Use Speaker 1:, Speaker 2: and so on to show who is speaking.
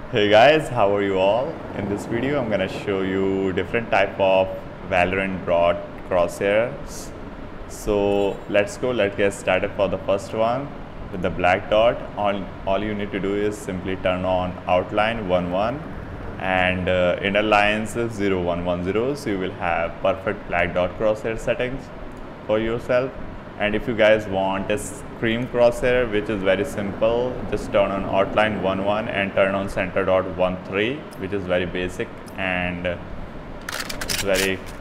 Speaker 1: Hey guys, how are you all? In this video, I'm gonna show you different type of Valorant broad crosshairs. So let's get started for the first one with the black dot. All you need to do is simply turn on outline 1 1 and inner lines 0 1 1 0. So you will have perfect black dot crosshair settings for yourself. And if you guys want a scream crosshair, which is very simple, just turn on outline 1 1 and turn on center dot 1 3, which is very basic and it's very